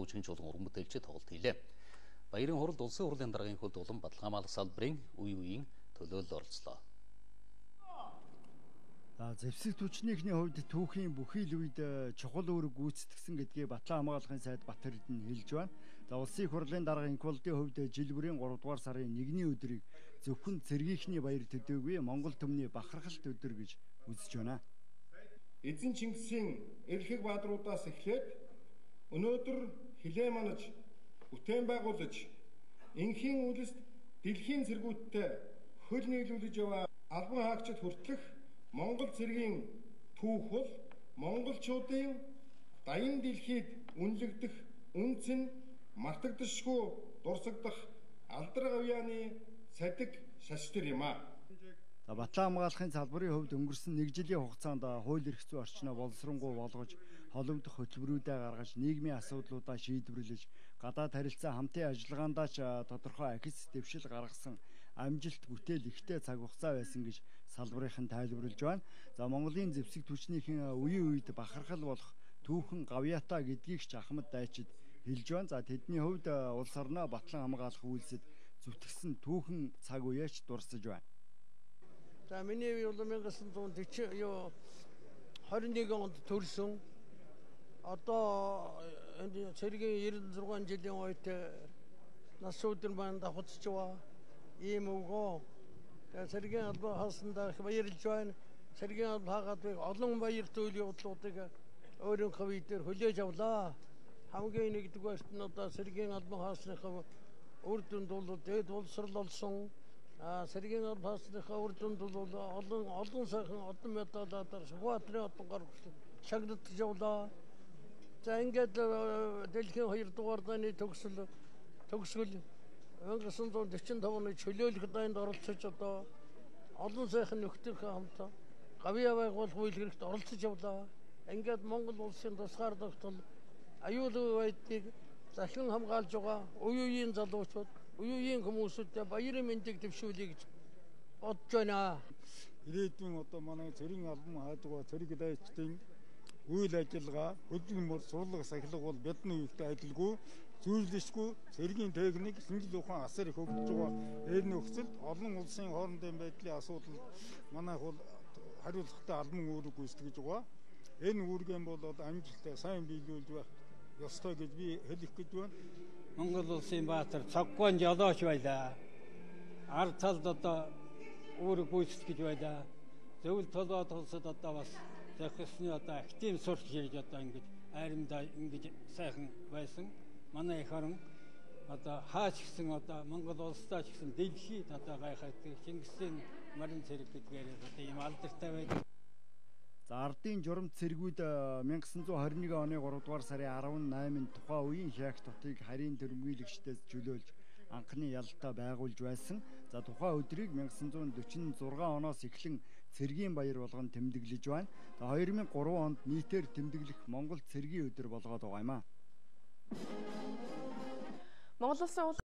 буужгийн чуулган уран бүтээлчид тоглолт хийлээ. Баярын хуралд улсын хурлын даргын хөлд улам Баталгаан малх салбарын үе үеийн төлөөлөл оролцлоо. Зэвсэг түвшнийхний хувьд түүхийн бүхий л үед чухал үүрэг гүйцэтгсэн гэдгийг Батлан хамгаалахын сайд Бат Эрдэнэ хэлж байна. Улсын хурлын дарга инквалдын хувьд жил бүрийн 3 дугаар сарын 1-ний өдрийг зөвхөн цэргийнхний баяр төдийгүй Монгол төмний бахархалт өдөр гэж үзэж байна. Эзэн Чингисийн эрхэг баадруудаас эхлээд өнөөдөр хилээ манаж бүтээн байгуулж энхийн үлэст дэлхийн цэргүүдтэй хөл нийлүүлж яваа албан хаагчид хүртэлх Монгол цэргийн түүх бол монголчуудын даян дэлхийд үнэлэгдэх үнцэн мартагдашгүй дурсагдах алдар гавьяаны садиг шаштар юм а. Батлан хамгаалахын салбарын хувьд өнгөрсөн 1 жилийн хугацаанд хууль эрх зүйн орчноо боловсронгуй болгож, холбогдох хөтөлбөрүүдээ гаргаж, нийгмийн асуудлуудаа шийдвэрлэж, гадаад харилцаа хамтын ажиллагаандаач тодорхой ахис дэвшил гаргасан амжилт бүтээл ихтэй цаг хугацаа байсан гэж салбарынхан тайлбарлаж байна. Монголын зэвсэг түвшнийхэн үеийн үед бахархал болох түүхэн гавьяатаа гэдгийг ч Ахмад дайчид хэлж байна. Тэдний хувьд улс орноо батлан хамгаалах үйлсэд зүтгэсэн түүхэн цаг үеэч дурсаж байна. Миний үе бол 1921 онд төрсөн. Одоо энэ цэргийн 96 жилийн үед нас өдөр маань давхацж байгаа. Ийм өгөө. Цэргийн албан хаасанд баярлж байна. Цэргийн албан хаагаад олон баяр төлөв явдлуудыг өөрийнхөө үедээр хүлээж авлаа. Хамгийн нэгдүгээрт нь одоо цэргийн албан хаасныхаа үр дүнд бол дээд боловсрол олсон. Цэргийн албан хаасныхаа үр дүнд бол олон сайхан олон медалиудаар Сүхбаатарын одонгоор шагнагдж явлаа. За ингээд дэлхийн 2 дугаар дайны төгсгөл 1945 оны чөлөөлөх дайнд оролцож одоо олон сайхан нөхдөөрхөө хамт гавьяа байгуулах үйл хэрэгт оролцож явлаа. Ингээд Монгол улсын тусгаар тогтвол аюулгүй байдлыг захин хамгаалж байгаа үе үеийн залуучууд, үе үеийн хүмүүсүүдтэй баярын мэндийг дэвшүүлье гэж бодож байна. Ирээдүйн одоо манай цэргийн албан хаажгаа цэрэг дайчдын үйл ажиллагаа, хөдөлмөр, сурлага, сахилга бол бидний үеигтэй адилгүй, зүйрлэшгүй цэргийн техник шинжил ухаан асар их хөгжиж байгаа. Энэ нөхцөлд олон улсын хоорондын байдлын асуудал манайх бол хариуцлагатай албан үүрэг гүйцэтгэж байгаа. Энэ үүргэн бол амжилттай сайн биелүүлж байх ёстой гэж би хэлэх гэж байна. Монгол улсын баатар цоггүй жолооч байлаа. Ард талд одоо үүрэг гүйцэтгэж байлаа. Зөвл толгой толсод одоо бас захисны одоо актив сурч хийж одоо ингэж айрамдаа ингэж сайхан байсан. Манай их орон одоо хаач гисэн одоо Монгол улстай ч гэсэн дэлхийд одоо гайхаад Чингисийн марин цэрэг гэдгээр одоо ийм алдартай байдаг. Ардын журамт цэргүүд 1921 оны 3 дугаар сарын 18-нд тухайн үеийн Шайх дотыг харийн төрөмгийлэгчдээс чөлөөлж анхны ялалтаа байгуулж байсан. Тухайн өдрийг 1946 оноос эхлэн цэргийн баяр болгон тэмдэглэж байна. 2003 онд нийтээр тэмдэглэх Монгол цэргийн өдөр болгоод байгаа юм а. Монгол улсын